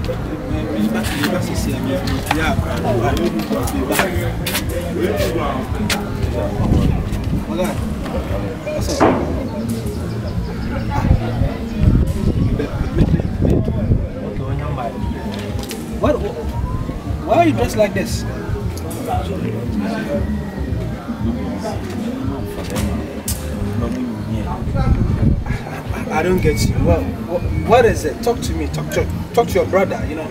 What? Why are you dressed like this? I don't get you. Well, what is it? Talk to me. Talk to your brother. You know.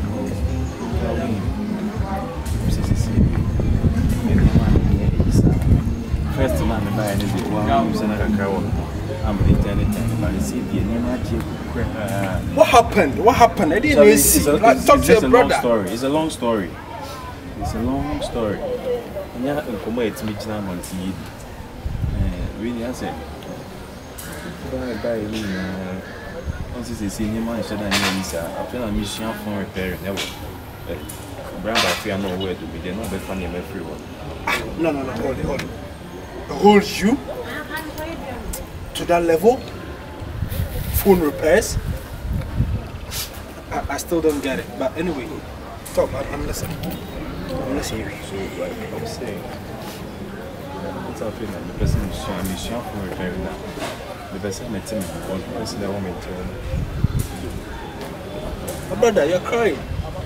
First man, the buyer is the one who's another crowd. I'm returning but I see the What happened? What happened? I didn't even see. Like, talk to your brother. It's a long story. It's a long story. And yeah, come here to meet you on TV. Really, I said, bye, once you see him, I said, I feel a mission for repairing. Never. Brand I feel nowhere to be there. Not be funny everyone. No. Hold it. Hold you to that level? Phone repairs? I still don't get it. But anyway, talk. I'm listening. So, like I was saying, what's happening? The person is mission for repairing now. The person met him before. The person that want me to. My brother, you're crying.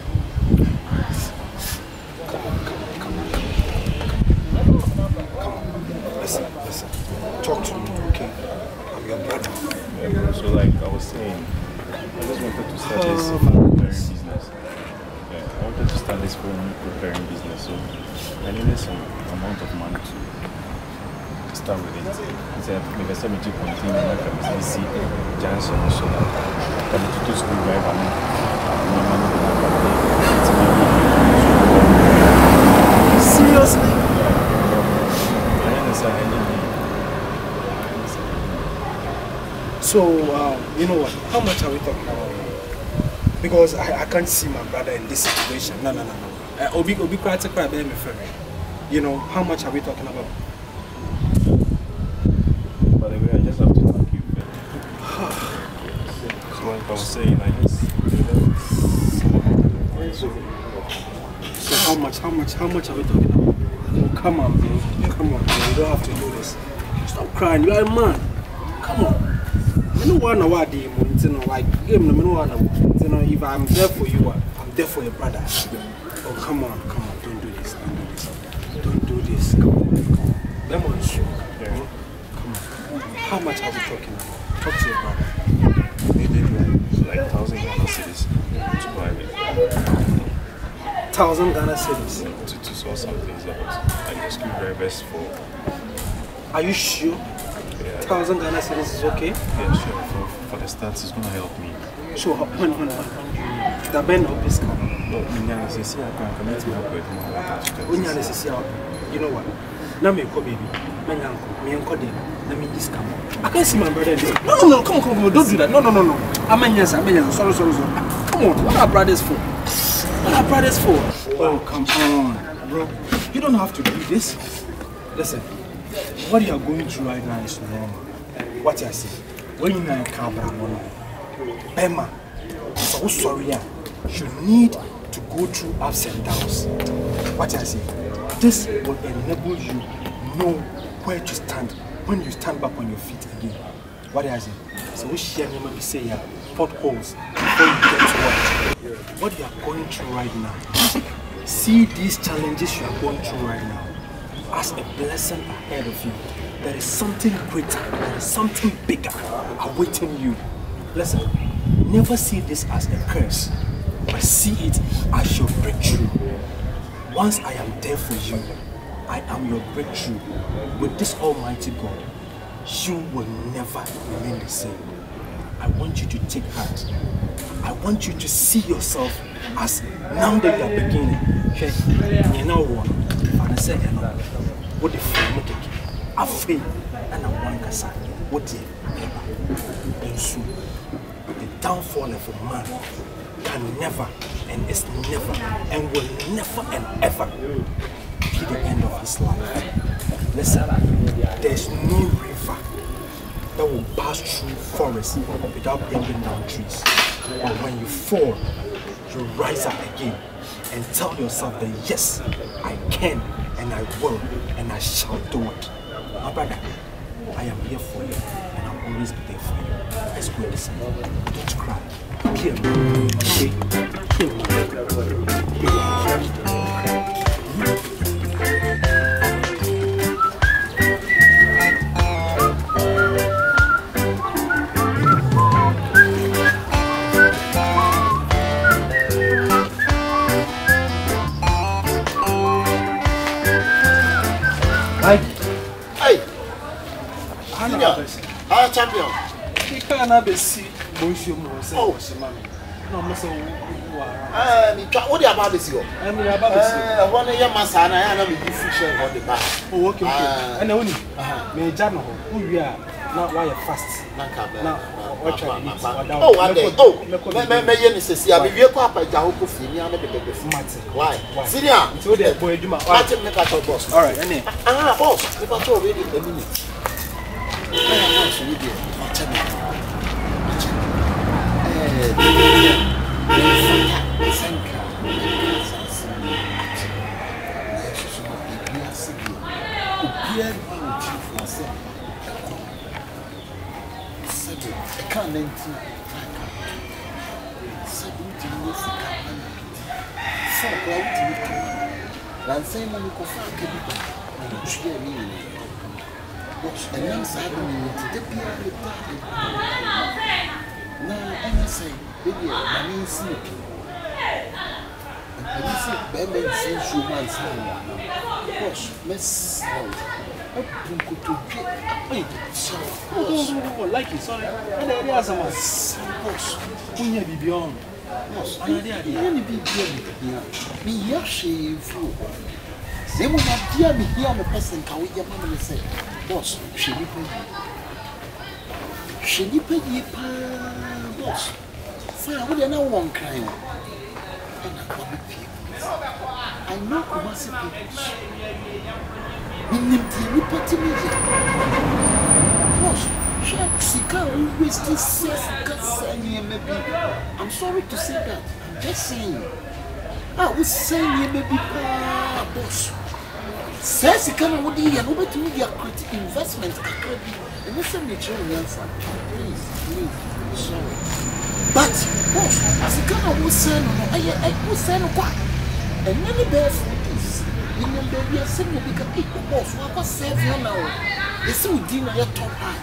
Listen. Talk to me, okay? I'm your brother. Yeah, so like I was saying, I just wanted to start this phone repairing business. Yeah, I wanted to start this phone repairing business, so I needed some amount of money to start with it. He said, maybe I said to continue like a busy Johnson, so that I can do school drive and seriously? So, you know what? How much are we talking about? Because I can't see my brother in this situation. No. Obi cry to cry, baby, you know, how much are we talking about? By the way, I just have to thank you. So, like I was saying, I just. So, how much are we talking about? Oh, come on, bro. Come on, bro. You don't have to do this. Stop crying. You are a man. Come on. I don't want to watch you know, like game. You know, if I'm there for you, I'm there for your brother. Oh, come on, don't do this. Come on. Let me show. Yeah. Come on. How much are we talking about? Talk to your brother. Maybe like 1,000 Ghana cedis to buy it. 1,000 Ghana cedis to sort something out. Like the screwdrivers for. Are you sure? 1,000 Ghana cedis is okay? Yeah, sure. For the start, it's gonna help me. So, when the bend of this car. No, you know what? Now me call baby. Me uncle them. Let me just come. I can't see my brother. No, come on, don't do that. No. I'm a yes, sorry. Come on, what are brothers for? Oh, come on, bro. You don't have to do this. Listen, what you are going through right now is normal. What I say, when you're in a car, Emma, so sorry, you need to go through ups and downs. What I say, this will enable you know where to stand when you stand back on your feet again. What I say, so we share maybe say potholes before you get to work. What you are going through right now, see these challenges you are going through right now as a blessing ahead of you. There is something greater, there is something bigger awaiting you. Listen, never see this as a curse, but see it as your breakthrough. Once I am there for you, I am your breakthrough. With this Almighty God, you will never remain the same. I want you to take heart. I want you to see yourself as now that you are beginning. You know what? If I say what the fuck I feel and I want to say what the downfall of a man can never and is never and will never and ever be the end of his life. Listen, there's no river that will pass through forests without bringing down trees. But when you fall, you rise up again and tell yourself that yes, I can and I will and I shall do it. My brother, I am here for you and I'll always be there for you. Let's go and listen. Don't cry. Hear me. Okay? Hear me. Champion. You can't be see Monsieur Mose. Oh, no, Mr. What do you about this? I'm about to say, one of your masana, I know you fish on the bar. Oh, okay. And only may Jano, who we are not why fast. Now, what oh, one day. Oh, may you see, I'll be your papa, Jahoku, Finian, the baby. Why? Senior, so the boy, you might make a boss. All right, any. Boss, if I told you a minute. I and then side me to the piano. Now, and I say, baby, I mean, sleeping. And I said, baby, since you want some. Gosh, Miss Snow. I don't go to get so. Like it, sorry. And there are some gosh, when you be beyond. Gosh, I didn't be beyond. Me, Yashi, fool. They will not hear me here, the person can we get money say. Boss, she be boss. Fire, we are now one crying. And I come people. I know Kumasi people. We need to put me here. Boss, Sika always this says, maybe. I'm sorry to say that. I'm just saying. I was saying, maybe, boss. Says you can't do it, nobody to media critical investment. And this is the answer. Please, sorry. But, boss, as you can't say, I will say no what. And many bears for this. In the baby, I said, because people, boss, what was said now? They see dinner your top high.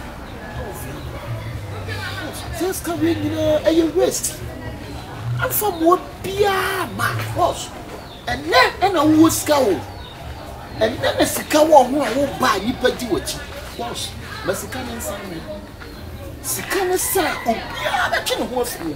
Says, come in, a waste. I'm from what Pia, my boss. And then, and I will scowl. And then the Sika who won't buy you pay you what you boss. Messican and Sammy. Sican is sad, oh, yeah, that you know for me.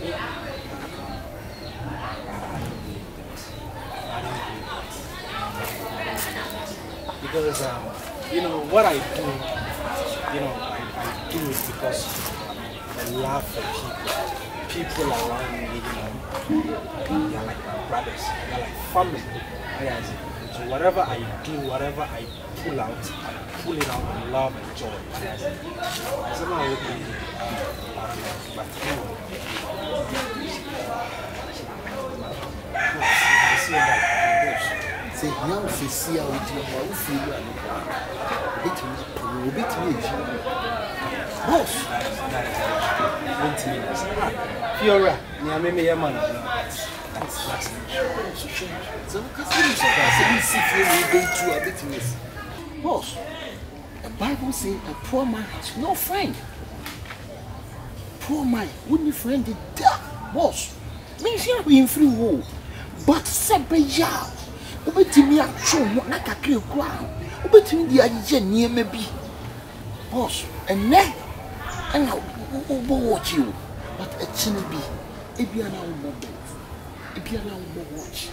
Because, you know, what I do, I do it because I love for people around me, they're like my brothers, they're like family. So whatever I do, whatever I pull out, I pull it out with love and joy. Somehow it will be, but say, young Cecilia, with you, boss. Fiora, Niameme Yaman. So, boss, the Bible says a poor man has no friend. Poor man, wouldn't friend the dark, boss. Means you're being free wool. But Sabaya, obey me a show, not a clear ground. Obey me the idea near maybe. Boss, and then, and I'll watch you. But a chinny be, if you are now more. If you are now more watch.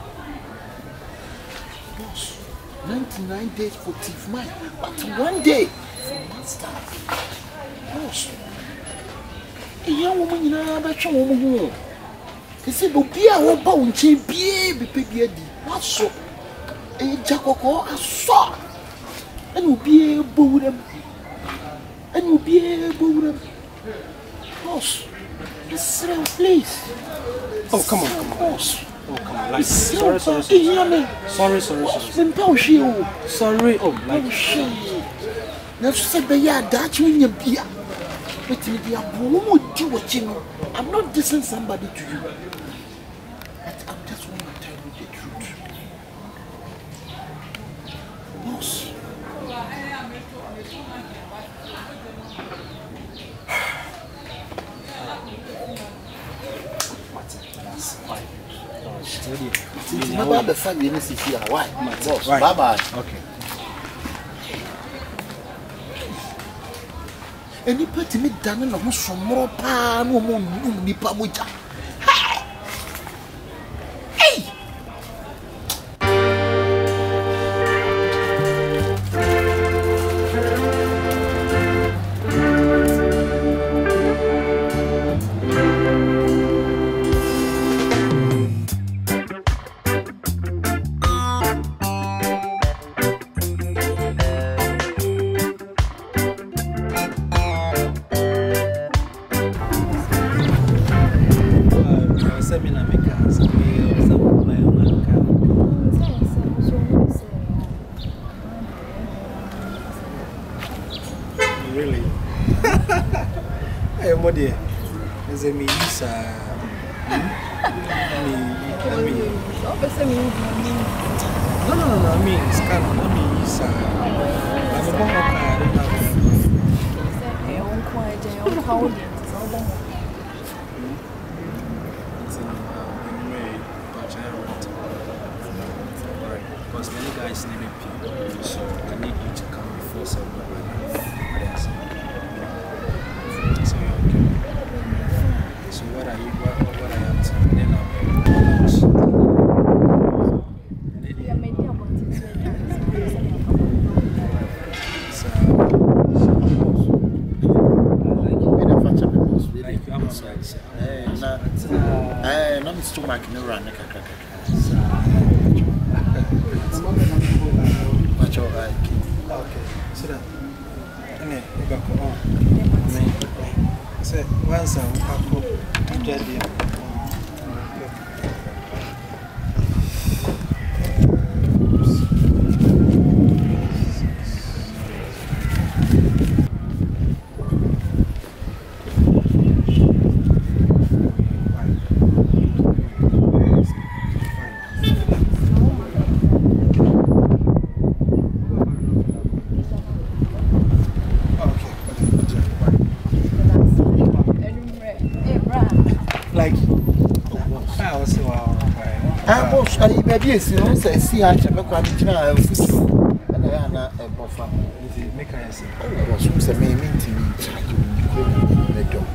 Boss, 99 days for thief mine, but one day for master. Boss, a young woman in a better woman. He said, but be a bone, baby, what's so? A jackal, I saw, and will be a boredom, and will be a boredom. Boss, Please. Oh, come on. Boss. Oh, come on. Like, Sorry. Sorry. Oh, like. Let's that you I'm not dissing somebody to you. But I'm just want to tell you the truth. Boss. Why? Bye-bye. Okay. Any party me done and almost from more pan, no more nipa mucha. Hey! Really? Hey, what dear? Is it me? No, I mean, it's kind of me. I'm a because many guys need people, so I need you to come before 7 o'clock. So you're okay. So what are you? What I am to? Then I'll okay, so that once I'm yes, you know, say, see, I check a quantity of food and I am a buffer. Make I say, oh, what's the main to me? Charge you the door.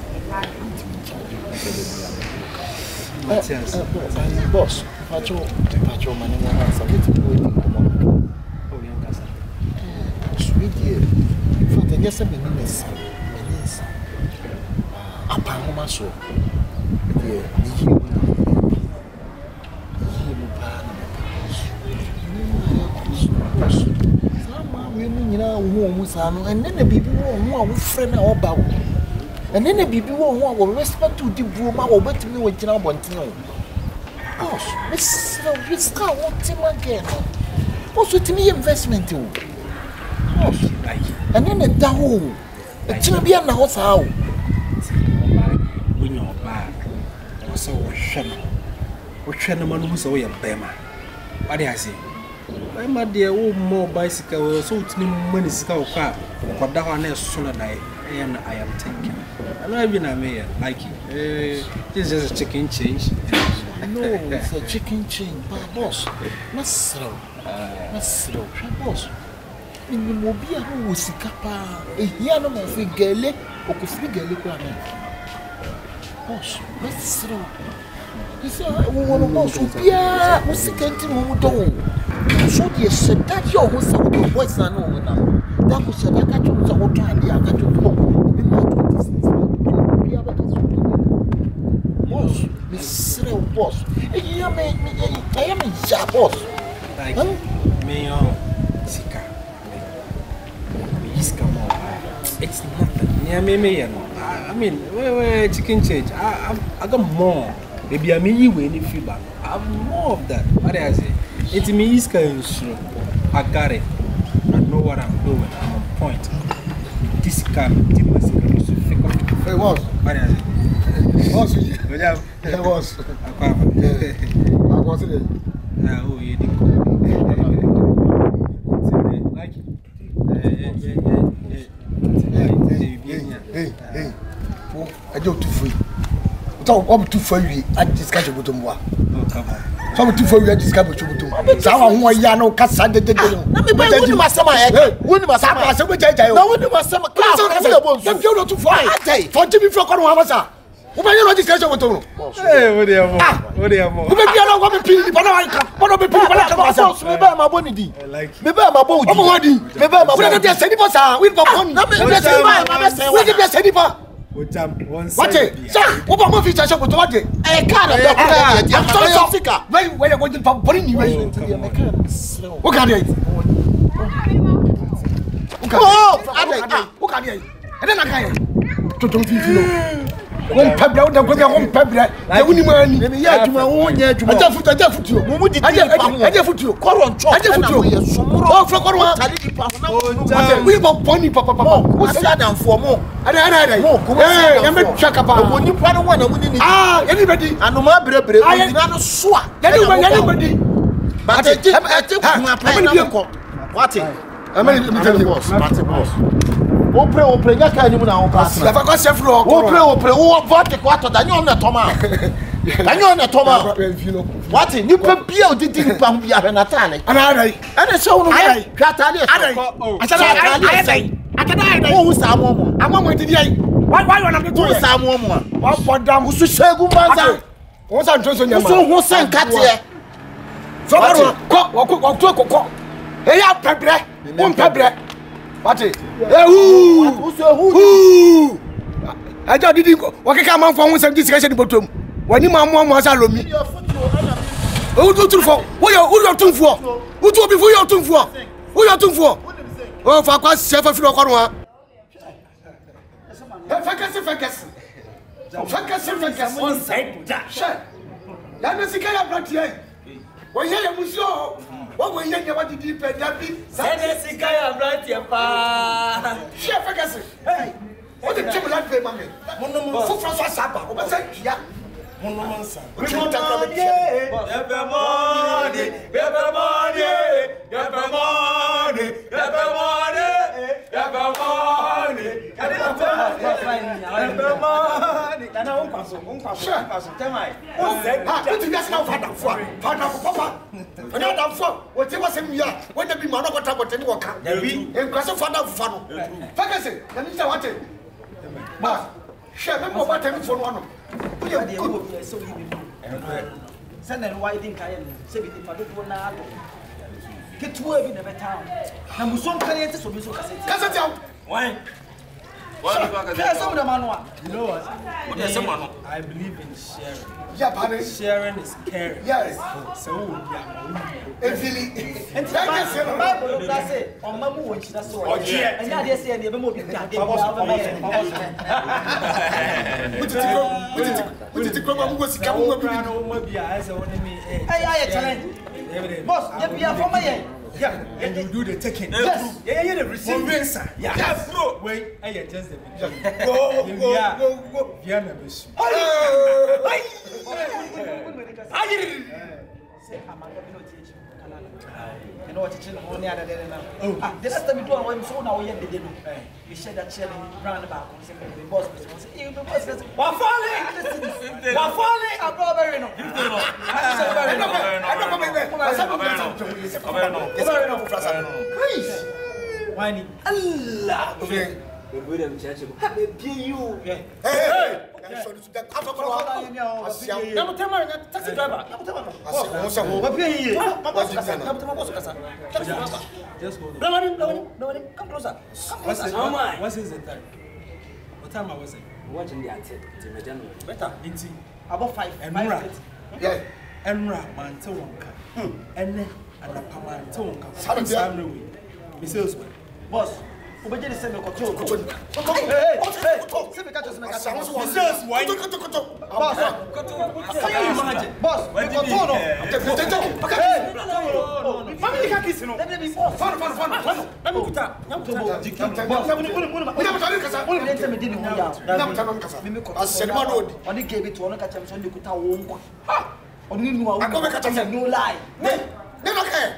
Boss, Patrol, money, once I get to go in. Oh, young cousin. Sweet dear. In fact, I guess I'm in this. Upon my soul. Dear, and then the people who are friend or bow. And then the people who will respect to the broom or bet me with you want to know. Gosh, this car won't him again. Also, to me, investment too. And then the down. A champion house how. When you're back, so what Shannon who's away a Bema. What do I say? I'm a dear old more bicycle, so it's me money scout car, but that one is sooner die, and I am taking. I'm not even a mayor, like it. This is a chicken change. No, it's a chicken change, but boss, not slow, boss. In the mobile who was a capa, a yellow of a galley or could figure the granite. Boss, let's slow. He said, I want to go so Pierre was second to who don't. So you said that your house of the voice and over now. That was said, I got you to what time I got you to talk. Boss, Miss Boss. You made me, I am a boss. Like me, Sika. It's nothing. Yeah, me. I mean, where chicken change. I got more. Maybe I mean you any feedback. I'm more of that. What I say? It's me is kind of I got it. I know what I'm doing. I'm on point. This can be my secret. Hey, boss. What I say? Boss, Yeah, boss. I was it. Oh, you did. Hey. I don't too free. I'm too free. I discuss with them. Oh, come on. Some too free. I discuss with them. So I want to know. Cassa de de. Let me buy one my summer. One my summer. I said, no, one my summer. Don't go too far. For Jimmy Flock on Wamasa. Who may you not discuss with them? Hey, what do you want? What do you want? Who may be along with me? But I can't be people. Maybe I'm a bonny. Maybe I'm a bonny. Maybe I'm a bonny. Just send us. We'll go on. Let me just send it. What it? Sir, what about my future with what? I can't. I'm so sick. Where are you going to put in you? What can you? What can you? And then I can't. To don't feel. One pebble, one pebble. I wouldn't mind. Yeah, to my own. I just put you. I just put you. Coron, I just put you. Oh, for Coron. We about pony, Papa. What's that down for more? I'm a check up. When you plan one, anybody. I know my brother. I am swat. Anybody. But I think my plan. What? I'm a boss. Open, ya can you now pass. If I got several, open, what the quarter, then you're not Thomas. Then you're not Thomas. What in you prepare didn't come via Natale. And it's so I can who's some woman. I'm going to die. Why when I'm doing some woman? What damn who's to say good man? What's I'm just on your who's sent cat here? So cook. Hey, I'm pepper. One pepper. What it? Who? I just didn't go. What can come on from some discussion about him? When you mamma was alone me. Who do for? Who you're too for? Who told before you're too for? Who you're too for? Oh, for quite several Flocona. Facas. One side. That is the kind of blood here. Well, yeah, monsieur. What will you never did pay that be? Send a guy of right here, pa. Chef Ferguson. Hey, what the trouble like pay, mammy? Who from Sapa? What's that? Yeah. Monomansa. Send why didn't I say it if I don't know? Get to work in the town. And we some carry it so we so cassette. Why? Some of the manual. You know what? I believe in sharing. Yeah, sharing is caring. Yes. So and Bible does say on my moon, that's so. And now they say the movie. What did you come up with? Boss, you are from my yeah, and you do the taking. Yes. Yeah, the receiving. Yeah, bro. Wait, I just the beginning. Go. Yeah, never. Say, I'm not going to teach you. You know what you're only other than now. Oh, the last time you do, I'm so now. You said that chair roundabout. The boss was saying, you boss. What falling? I'm not very no. Why Allah. Okay. We're going to church. Happy you. Hey. Come closer. What's his time? What time I was watching the answer. Better. About 5. Yeah. Enra man to Wonka. And then Paman to Wonka. Boss. Obey the same control. Hey, say me catch us. Boss, family can kiss no. Let me fun. Let me put up. Oni gave it to one catch him so they could have one. Oni knew I go catch him no lie. Never care.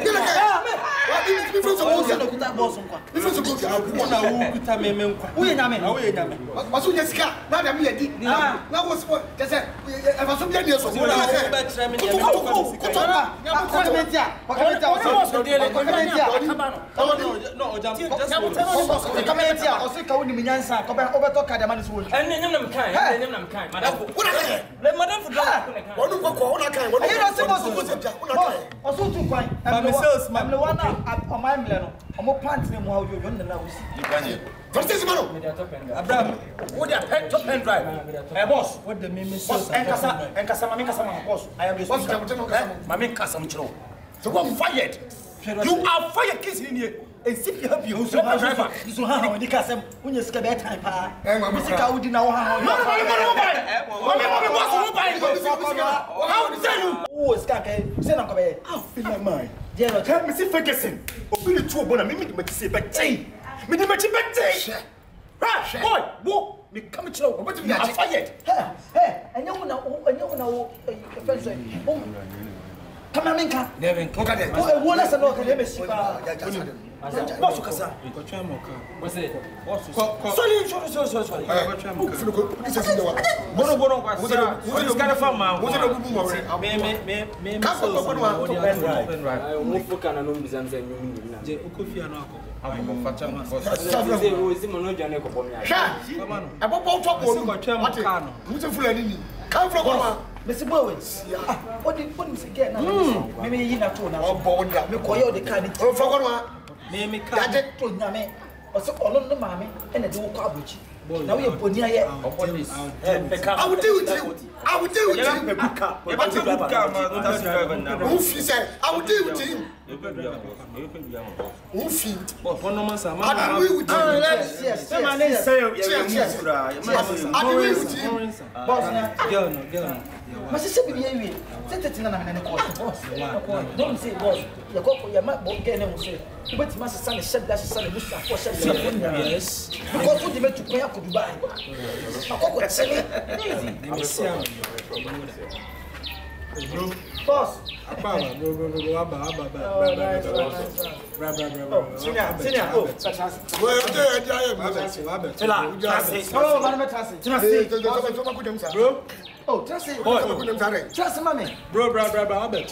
So too fine. I'm the one on my melon. I'm more pants than how you run the nose. First is Abraham, what your pen top pen drive? Boss, what the meme says, and Casamamica, boss. I am responsible. Mammy Casamcho. So I'm fired. You are fired kissing in here. And see you help you. So I'm driver. So how when you cast them when you skip that time, how did now how dare you? Oh, Skake, send up a feel my mind. Yeah, tell me, see Ferguson. Open the two bona, me say back tea. Me the match back tea. Boy, walk, me come to know. What you are fired. Hey, and you know, come on, Minka. Never look at it. Oh, what is a local embassy? What's Casa? What's it? Sorry. Mr. Bowens, what did you get now? Maybe you not told now. Oh, Bonda, me call you the candidate. Oh, for one, maybe Cadet to Name, or so all on the mammy, and a do cabbage. Now you're putting here. I will deal with you. I will deal with you. Who said, I will deal with him. Who feed? I agree with you. Yes. I agree with you. Girl. My sister be here. Set it in an don't say boss. The couple your map won't get them say. But my son is said that son is for yes. Because what they meant to pay up to Dubai. Boss. Oh, trust it. Trust mommy. Bro, Albert.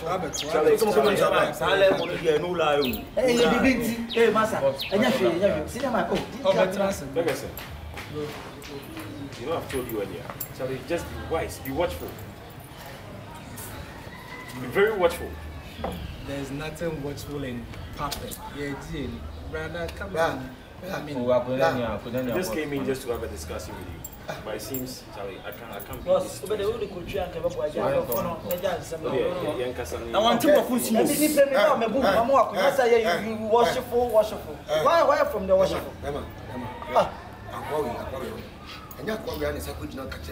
Hey, Massa. You know, I've told you earlier. Charlie, just be wise, be watchful. Be very watchful. There's nothing watchful in puppet. Yeah, brother, come on. I just came in just to have a discussion with you. But it seems, Charlie, I can't be this. I want to worshipful. Why from the worshipful? And you're going to catch a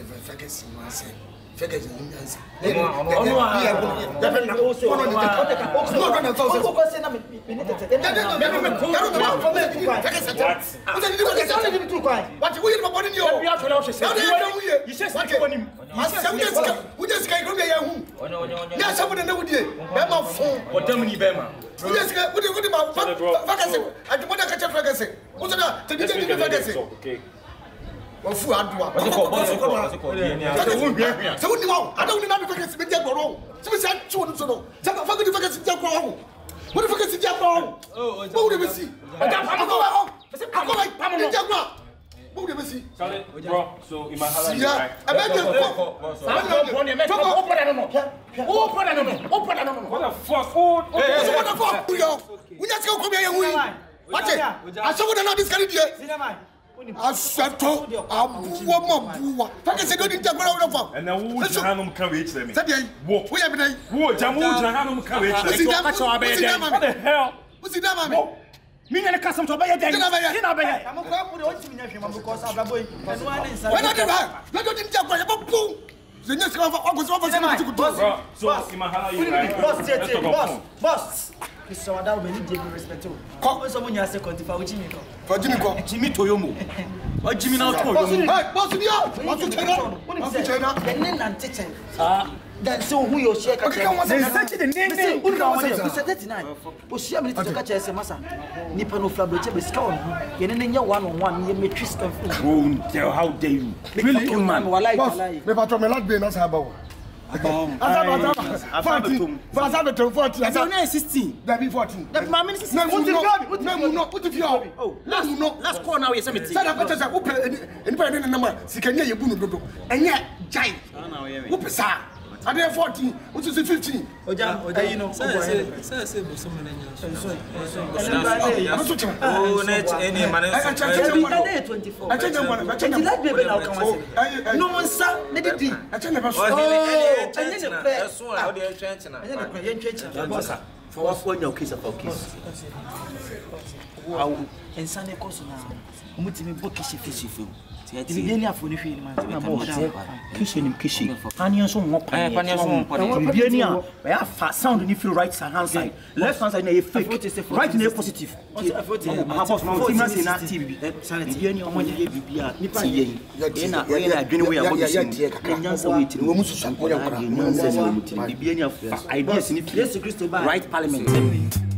Well, fool, I don't know. I don't know if I can speak that wrong. So, I told you, so, what if I can see that wrong? Oh, what do we see? So, in my house, I settle a woman. Package don't interpret over. And now, who is Hanum courage them? We have a Jamu Hanum courage. What the hell? What's it, Me and the custom to buy a day. I'm going to put it on because I'm going to one inside. When I did that, let me tell you about boom. The next one was over boss. So that will be respect. Come someone has a quantify with Jimmy. For Jimmy Toyomo. Or Jimmy now. Boss, the name and teaching. That's so who you share. Okay, the name. Who said 39? Was she able to catch a massa? Nippon of Flaboche is gone. You didn't know 1-on-1. You may twist of how dare you? Really, man. Me patron me lad be na sa bawo. I have 14. I have 16. That be 14. That my minister. What if you are? Oh, let's call now. Yes, I'm saying. Say that better. Who pay? Any number? Sikanya you bunu dodo. Enya jai. Who pay sa? I dey 14. What is 15? Oja, you know. Say so many. Oh, net any man. I change 24. I change one. I change that baby now come. No one sir, let it be. I change never. That's one. How they change now? Boss, for what when your case about case. How insane course now. Mutimi bokishi fishi film. Bibiani afoni hwe ni man. Kishi. Panion so mo pan. Bibiani a we have sound ni feel right hand side. Left hand side na fake. Right na positive. Boss no team say na TV. Bibiani o mo je bibia. Nipa yen. Na adwene we abo kishi. Nyansa we ti. Wo musu sampo ya kra. Bibiani afa ideas ni right parliament.